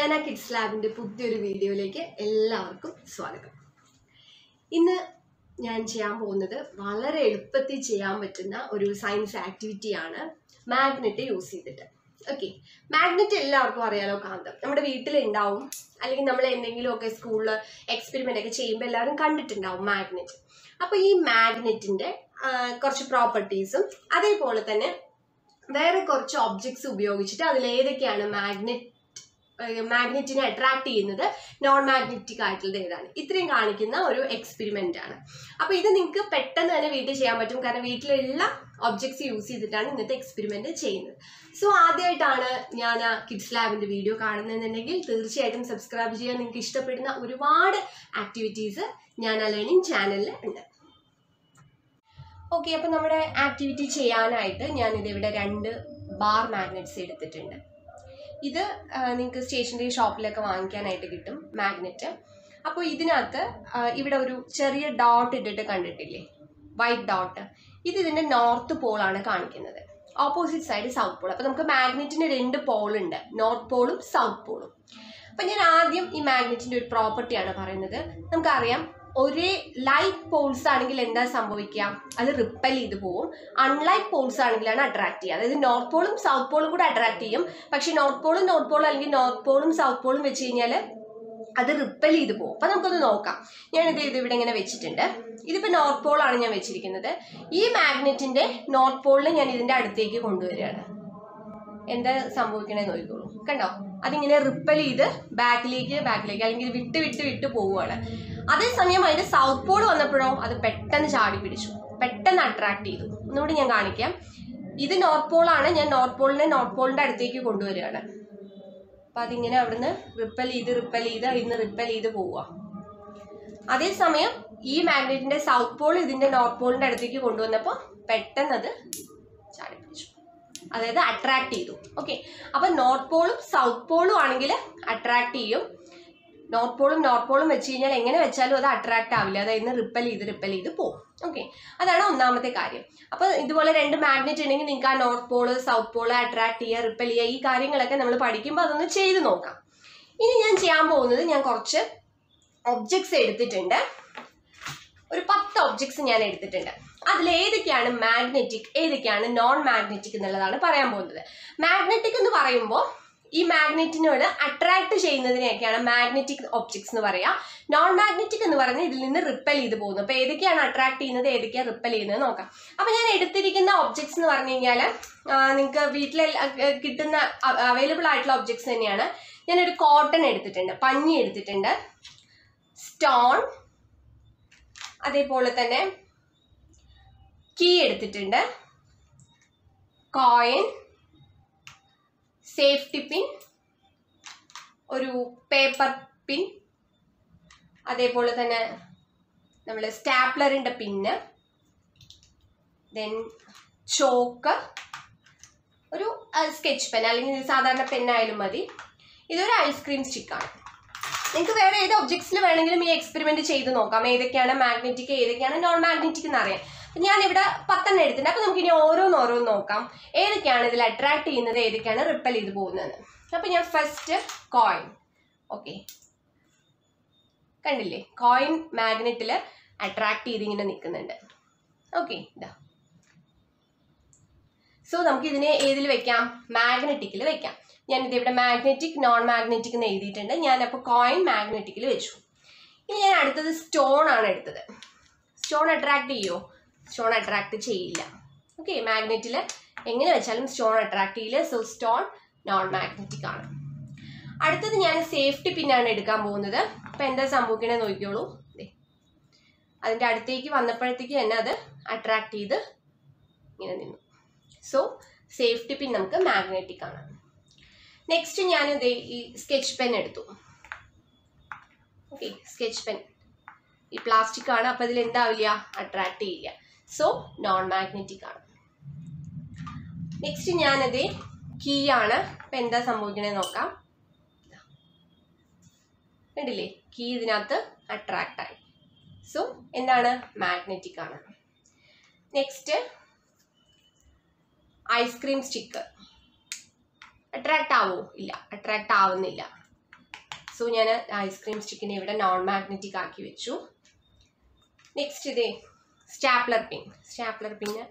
Nyana Kids Lab's പുതിയൊരു വീഡിയോയിലേക്ക് എല്ലാവർക്കും സ്വാഗതം. ഇന്ന് ഞാൻ ചെയ്യാൻ പോകുന്നത് വളരെ എളുപ്പത്തിൽ ചെയ്യാൻ പറ്റുന്ന ഒരു സയൻസ് ആക്ടിവിറ്റി ആണ് മാഗ്നെറ്റ് യൂസ് ചെയ്തിട്ട്. ഓക്കേ, മാഗ്നെറ്റ് എല്ലാവർക്കും അറിയാലോ, കാന്തം നമ്മുടെ വീട്ടിൽ ഉണ്ടാവും, അല്ലെങ്കിൽ നമ്മൾ എന്തെങ്കിലും ഒക്കെ സ്കൂളിൽ എക്സ്പെരിമെന്റ് ഒക്കെ ചെയ്യുമ്പോൾ എല്ലാവരും കണ്ടിട്ടുണ്ടാവും മാഗ്നെറ്റ്. അപ്പോൾ ഈ മാഗ്നെറ്റിന്റെ കുറച്ച് പ്രോപ്പർട്ടീസും അതേപോലെ തന്നെ വേറെ കുറച്ച് ഒബ്ജക്ട്സ് ഉപയോഗിച്ചിട്ട് അതിലേതൊക്കെയാണ് മാഗ്നെറ്റിനെ അട്രാക്ട് ചെയ്യുന്നത്, നോൺ മാഗ്നറ്റിക് ആയിട്ടുള്ളത് ഏതാണ്, ഇത്രയും കാണിക്കുന്ന ഒരു എക്സ്പെരിമെന്റ് ആണ്. അപ്പോൾ ഇത് നിങ്ങൾക്ക് പെട്ടെന്ന് തന്നെ വീട്ടിൽ ചെയ്യാൻ പറ്റും, കാരണം വീട്ടിലുള്ള ഒബ്ജക്ട്സ് യൂസ് ചെയ്തിട്ടാണ് ഇന്നത്തെ എക്സ്പെരിമെന്റ് ചെയ്യുന്നത്. സോ ആദ്യമായിട്ടാണ് ഞാൻ കിഡ്സ് ലാബിന്റെ വീഡിയോ കാണുന്നതെന്നുണ്ടെങ്കിൽ തീർച്ചയായിട്ടും സബ്സ്ക്രൈബ് ചെയ്യാൻ. നിങ്ങൾക്ക് ഇഷ്ടപ്പെടുന്ന ഒരുപാട് ആക്ടിവിറ്റീസ് ഞാൻ ലേണിംഗ് ചാനലിൽ ഉണ്ട്. ഓക്കെ, അപ്പം നമ്മുടെ ആക്ടിവിറ്റി ചെയ്യാനായിട്ട് ഞാനിതിവിടെ 2 ബാർ മാഗ്നറ്റ്സ് എടുത്തിട്ടുണ്ട്. ഇത് നിങ്ങൾക്ക് സ്റ്റേഷനറി ഷോപ്പിലൊക്കെ വാങ്ങിക്കാനായിട്ട് കിട്ടും മാഗ്നെറ്റ്. അപ്പോൾ ഇതിനകത്ത് ഇവിടെ ഒരു ചെറിയ ഡോട്ട് ഇട്ടിട്ട് കണ്ടിട്ടില്ലേ, വൈറ്റ് ഡോട്ട്, ഇതിൻ്റെ നോർത്ത് പോളാണ് കാണിക്കുന്നത്, ഓപ്പോസിറ്റ് സൈഡ് സൗത്ത് പോൾ. അപ്പോൾ നമുക്ക് മാഗ്നെറ്റിന് 2 പോളുണ്ട്, നോർത്ത് പോളും സൗത്ത് പോളും. അപ്പം ഞാൻ ആദ്യം ഈ മാഗ്നെറ്റിൻ്റെ ഒരു പ്രോപ്പർട്ടിയാണ് പറയുന്നത്. നമുക്കറിയാം, ഒരേ ലൈക്ക് പോൾസ് ആണെങ്കിൽ എന്താ സംഭവിക്കുക, അത് റിപ്പൽ ചെയ്ത് പോവും. അൺലൈക്ക് പോൾസ് ആണെങ്കിലാണ് അട്രാക്ട് ചെയ്യുക. അതായത് നോർത്ത് പോളും സൗത്ത് പോളും കൂടെ അട്രാക്ട് ചെയ്യും, പക്ഷേ നോർത്ത് പോളും അല്ലെങ്കിൽ നോർത്ത് പോളും സൗത്ത് പോളും വെച്ച് കഴിഞ്ഞാൽ അത് റിപ്പൽ ചെയ്ത് പോകും. അപ്പം നമുക്കൊന്ന് നോക്കാം. ഞാനിത് ഇവിടെ ഇങ്ങനെ വെച്ചിട്ടുണ്ട്. ഇതിപ്പോൾ നോർത്ത് പോളാണ് ഞാൻ വെച്ചിരിക്കുന്നത്. ഈ മാഗ്നെറ്റിൻ്റെ നോർത്ത് പോളിനെ ഞാൻ ഇതിൻ്റെ അടുത്തേക്ക് കൊണ്ടുവരികയാണ്. എന്താ സംഭവിക്കണേന്ന് നോക്കിക്കോളൂ, കണ്ടോ, അതിങ്ങനെ റിപ്പൽ ചെയ്ത് ബാക്കിലേക്ക് അല്ലെങ്കിൽ വിട്ട് പോവുകയാണ്. അതേസമയം അതിന്റെ സൗത്ത് പോൾ വന്നപ്പോഴോ അത് പെട്ടെന്ന് ചാടി പിടിച്ചു, പെട്ടെന്ന് അട്രാക്ട് ചെയ്തു. ഒന്നുകൂടി ഞാൻ കാണിക്കാം. ഇത് നോർത്ത് പോളാണ്, ഞാൻ നോർത്ത് പോളിന്റെ അടുത്തേക്ക് കൊണ്ടുവരികയാണ്. അപ്പൊ അതിങ്ങനെ അവിടുന്ന് റിപ്പൽ ചെയ്ത് ഇന്ന് റിപ്പൽ ചെയ്ത് പോവുക. അതേസമയം ഈ മാഗ്നറ്റിന്റെ സൗത്ത് പോൾ ഇതിന്റെ നോർത്ത് പോളിന്റെ അടുത്തേക്ക് കൊണ്ടുവന്നപ്പോൾ പെട്ടെന്ന് അത് ചാടി പിടിച്ചു, അതായത് അട്രാക്ട് ചെയ്തു. ഓക്കെ, അപ്പൊ നോർത്ത് പോളും സൗത്ത് പോളും ആണെങ്കിൽ അട്രാക്ട് ചെയ്യും. നോർത്ത് പോളും വെച്ച് കഴിഞ്ഞാൽ എങ്ങനെ വെച്ചാലും അത് അട്രാക്ട് ആവില്ല, അതായത് റിപ്പൽ ചെയ്ത് പോകും. ഓക്കെ, അതാണ് ഒന്നാമത്തെ കാര്യം. അപ്പൊ ഇതുപോലെ 2 മാഗ്നറ്റ് ഉണ്ടെങ്കിൽ നിങ്ങൾക്ക് ആ north pole south pole attract ചെയ്യുക, റിപ്പൽ ചെയ്യുക, ഈ കാര്യങ്ങളൊക്കെ നമ്മൾ പഠിക്കുമ്പോൾ അതൊന്ന് ചെയ്ത് നോക്കാം. ഇനി ഞാൻ ചെയ്യാൻ പോകുന്നത്, ഞാൻ കുറച്ച് ഒബ്ജക്ട്സ് എടുത്തിട്ടുണ്ട്, ഒരു 10 ഒബ്ജക്ട്സ് ഞാൻ എടുത്തിട്ടുണ്ട്. അതിലേതൊക്കെയാണ് മാഗ്നറ്റിക്, ഏതൊക്കെയാണ് നോൺ മാഗ്നറ്റിക് എന്നുള്ളതാണ് പറയാൻ പോകുന്നത്. മാഗ്നറ്റിക് എന്ന് പറയുമ്പോൾ ഈ മാഗ്നറ്റിനോട് അട്രാക്ട് ചെയ്യുന്നതിനെയൊക്കെയാണ് മാഗ്നറ്റിക് ഒബ്ജക്ട്സ് എന്ന് പറയാം. നോൺ മാഗ്നറ്റിക് എന്ന് പറഞ്ഞാൽ ഇതിൽ നിന്ന് റിപ്പൽ ചെയ്ത് പോകുന്നു. അപ്പോൾ ഏതൊക്കെയാണ് അട്രാക്ട് ചെയ്യുന്നത്, ഏതൊക്കെയാണ് റിപ്പൽ ചെയ്യുന്നത് നോക്കാം. അപ്പോൾ ഞാൻ എടുത്തിരിക്കുന്ന ഒബ്ജക്ട്സ് എന്ന് പറഞ്ഞു കഴിഞ്ഞാൽ നിങ്ങൾക്ക് വീട്ടിൽ കിട്ടുന്ന അവൈലബിൾ ആയിട്ടുള്ള ഒബ്ജക്ട്സ് തന്നെയാണ്. ഞാനൊരു കോട്ടൺ എടുത്തിട്ടുണ്ട്, പഞ്ഞി എടുത്തിട്ടുണ്ട്, സ്റ്റോൺ, അതേപോലെ കീ എടുത്തിട്ടുണ്ട്, കോയിൻ, സേഫ്റ്റി പിൻ, ഒരു പേപ്പർ പിൻ, അതേപോലെ തന്നെ നമ്മൾ സ്റ്റാപ്ലറിൻ്റെ പിന്ന്, ദെൻ ചോക്ക്, ഒരു സ്കെച്ച് പെൻ അല്ലെങ്കിൽ സാധാരണ പെന്നായാലും മതി. ഇതൊരു ഐസ്ക്രീം സ്റ്റിക്കാണ്. നിങ്ങൾക്ക് വേറെ ഏത് ഒബ്ജക്ട്സിൽ വേണമെങ്കിലും ഈ എക്സ്പെരിമെന്റ് ചെയ്ത് നോക്കാം, ഏതൊക്കെയാണ് മാഗ്നറ്റിക് ഏതൊക്കെയാണ് നോൺ മാഗ്നറ്റിക് എന്ന് അറിയാം. ഞാനിവിടെ 10 എടുത്തിട്ടുണ്ട്. അപ്പോൾ നമുക്കിനി ഓരോന്ന് നോക്കാം, ഏതൊക്കെയാണ് ഇതിൽ അട്രാക്ട് ചെയ്യുന്നത്, ഏതൊക്കെയാണ് റിപ്പൽ ചെയ്ത് പോകുന്നത്. അപ്പോൾ ഞാൻ ഫസ്റ്റ് കോയിൻ. ഓക്കെ, കണ്ടില്ലേ, കോയിൻ മാഗ്നറ്റിൽ അട്രാക്ട് ചെയ്ത് ഇങ്ങനെ നിൽക്കുന്നുണ്ട്. ഓക്കെ, ഇതാ. സോ നമുക്ക് ഇതിനെ ഏതിൽ വെക്കാം, മാഗ്നറ്റിക്കിൽ വെക്കാം. ഞാനിത് ഇവിടെ മാഗ്നറ്റിക് നോൺ മാഗ്നറ്റിക് എന്ന് എഴുതിയിട്ടുണ്ട്. ഞാനപ്പോൾ കോയിൻ മാഗ്നറ്റിക്കിൽ വെച്ചു. ഇനി ഞാൻ അടുത്തത് സ്റ്റോൺ ആണ് എടുത്തത്. സ്റ്റോൺ അട്രാക്ട് ചെയ്യുമോ? സ്റ്റോൺ അട്രാക്ട് ചെയ്യില്ല. ഓക്കെ, മാഗ്നറ്റിൽ എങ്ങനെ വെച്ചാലും സ്റ്റോൺ അട്രാക്ട് ചെയ്യില്ല. സോ സ്റ്റോൺ നോൺ മാഗ്നറ്റിക് ആണ്. അടുത്തത് ഞാൻ സേഫ്റ്റി പിന്നാണ് എടുക്കാൻ പോകുന്നത്. അപ്പം എന്താ സംഭവിക്കണമെന്ന് നോക്കിയോളൂ. അതിൻ്റെ അടുത്തേക്ക് വന്നപ്പോഴത്തേക്ക് തന്നെ അത് അട്രാക്ട് ചെയ്ത് ഇങ്ങനെ നിന്നു. സോ സേഫ്റ്റി പിൻ നമുക്ക് മാഗ്നറ്റിക് ആണ്. നെക്സ്റ്റ് ഞാനിത് ഈ സ്കെച്ച് പെൻ എടുത്തു. ഓക്കെ, സ്കെച്ച് പെൻ ഈ പ്ലാസ്റ്റിക് ആണ്, അപ്പോൾ ഇതിൽ എന്താവില്ല, അട്രാക്ട് ചെയ്യില്ല. സോ നോൺ മാഗ്നറ്റിക് ആണ്. നെക്സ്റ്റ് ഞാനത് കീ ആണ്. അപ്പം എന്താ സംഭവിക്കണേന്ന് നോക്കാം. കണ്ടില്ലേ, കീ ഇതിനകത്ത് അട്രാക്ട് ആയി. സോ എന്താണ്, മാഗ്നറ്റിക് ആണ്. Next ice cream stick. അട്രാക്ട് ആവോ? ഇല്ല, അട്രാക്ട് ആവുന്നില്ല. സോ ഞാൻ ഐസ്ക്രീം സ്റ്റിക്കിനെ ഇവിടെ നോൺ മാഗ്നറ്റിക് ആക്കി വെച്ചു. നെക്സ്റ്റ് ഇതേ സ്റ്റാപ്ലർ പിന്ന്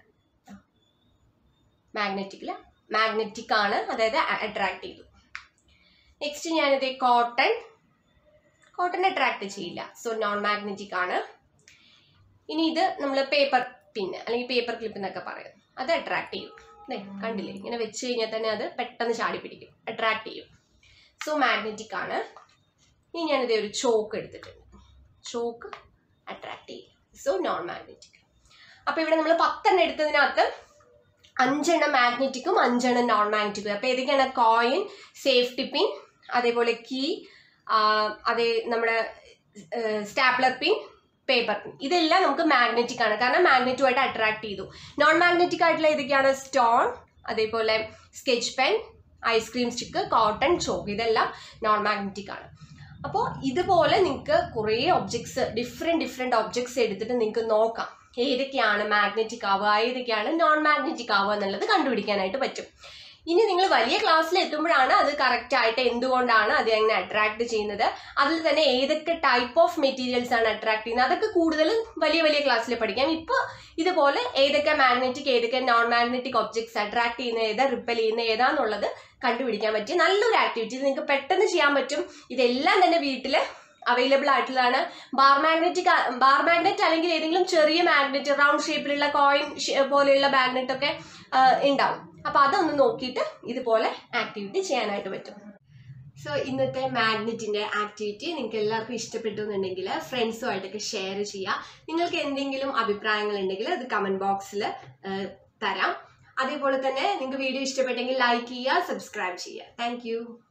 മാഗ്നറ്റിക് ആണ്, അതായത് അട്രാക്ട് ചെയ്തു. നെക്സ്റ്റ് ഞാനിതേ കോട്ടൺ അട്രാക്ട് ചെയ്യില്ല, സോ നോൺ മാഗ്നറ്റിക് ആണ്. ഇനി ഇത് നമ്മൾ പേപ്പർ പിന്ന് അല്ലെങ്കിൽ പേപ്പർ ക്ലിപ്പ് എന്നൊക്കെ പറയും, അത് അട്രാക്ട് ചെയ്യും. കണ്ടില്ലേ, ഇങ്ങനെ വെച്ച് കഴിഞ്ഞാൽ തന്നെ അത് പെട്ടെന്ന് ചാടി പിടിക്കും, അട്രാക്ട് ചെയ്യും. സോ മാഗ്നറ്റിക് ആണ്. ഇനി ഞാനിതേ ഒരു ചോക്ക് എടുത്തിട്ടുണ്ട്, ചോക്ക് അട്രാക്ട് ചെയ്യും, സോ നോൺ മാഗ്നറ്റിക്. അപ്പോൾ ഇവിടെ നമ്മൾ 10 എടുത്തതിനകത്ത് 5 മാഗ്നറ്റിക്കും 5 നോൺ മാഗ്നറ്റിക്കും. അപ്പോൾ ഏതൊക്കെയാണ്? കോയിൻ, സേഫ്റ്റി പിൻ, അതേപോലെ കീ, അതേ നമ്മുടെ സ്റ്റാപ്ലർ പിൻ, പേപ്പർ പിൻ, ഇതെല്ലാം നമുക്ക് മാഗ്നറ്റിക് ആണ്, കാരണം മാഗ്നറ്റുമായിട്ട് അട്രാക്ട് ചെയ്തു. നോൺ മാഗ്നറ്റിക് ആയിട്ടുള്ള ഏതൊക്കെയാണ്? സ്റ്റോൺ, അതേപോലെ sketch pen, ice cream stick, cotton, chalk, ഇതെല്ലാം നോൺ മാഗ്നറ്റിക് ആണ്. അപ്പോൾ ഇതുപോലെ നിങ്ങൾക്ക് കുറേ ഒബ്ജക്ട്സ്, ഡിഫറെൻറ്റ് ഒബ്ജക്ട്സ് എടുത്തിട്ട് നിങ്ങൾക്ക് നോക്കാം ഏതൊക്കെയാണ് മാഗ്നറ്റിക് ആവുക, ഏതൊക്കെയാണ് നോൺ മാഗ്നറ്റിക് ആവുക എന്നുള്ളത് കണ്ടുപിടിക്കാനായിട്ട് പറ്റും. ഇനി നിങ്ങൾ വലിയ ക്ലാസ്സിൽ എത്തുമ്പോഴാണ് അത് കറക്റ്റ് ആയിട്ട് എന്തുകൊണ്ടാണ് അത് എങ്ങനെ അട്രാക്ട് ചെയ്യുന്നത്, അതിൽ തന്നെ ഏതൊക്കെ ടൈപ്പ് ഓഫ് മെറ്റീരിയൽസ് ആണ് അട്രാക്ട് ചെയ്യുന്നത്, അതൊക്കെ കൂടുതൽ വലിയ ക്ലാസ്സിൽ പഠിക്കാം. ഇപ്പോൾ ഇതുപോലെ ഏതൊക്കെ മാഗ്നറ്റിക് ഏതൊക്കെ നോൺ മാഗ്നറ്റിക് ഒബ്ജക്ട്സ് അട്രാക്ട് ചെയ്യുന്ന ഏതാ, റിപ്പൽ ചെയ്യുന്ന ഏതാന്നുള്ളത് കണ്ടുപിടിക്കാൻ പറ്റിയ നല്ലൊരു ആക്ടിവിറ്റി, നിങ്ങൾക്ക് പെട്ടെന്ന് ചെയ്യാൻ പറ്റും. ഇതെല്ലാം തന്നെ വീട്ടിൽ അവൈലബിൾ ആയിട്ടുള്ളതാണ്. ബാർ മാഗ്നറ്റ് അല്ലെങ്കിൽ ഏതെങ്കിലും ചെറിയ മാഗ്നറ്റ്, റൗണ്ട് ഷേപ്പിലുള്ള കോയിൻ പോലെയുള്ള മാഗ്നറ്റ് ഒക്കെ ഉണ്ടാവും. അപ്പോൾ അതൊന്ന് നോക്കിയിട്ട് ഇതുപോലെ ആക്ടിവിറ്റി ചെയ്യാനായിട്ട് പറ്റും. സോ ഇന്നത്തെ മാഗ്നറ്റിൻ്റെ ആക്ടിവിറ്റി നിങ്ങൾക്ക് എല്ലാവർക്കും ഇഷ്ടപ്പെട്ടു എന്നുണ്ടെങ്കിൽ ഫ്രണ്ട്സുമായിട്ടൊക്കെ ഷെയർ ചെയ്യുക. നിങ്ങൾക്ക് എന്തെങ്കിലും അഭിപ്രായങ്ങൾ ഉണ്ടെങ്കിൽ അത് കമൻറ്റ് ബോക്സിൽ തരാം. അതേപോലെ തന്നെ നിങ്ങൾക്ക് വീഡിയോ ഇഷ്ടപ്പെട്ടെങ്കിൽ ലൈക്ക് ചെയ്യുക, സബ്സ്ക്രൈബ് ചെയ്യുക. താങ്ക്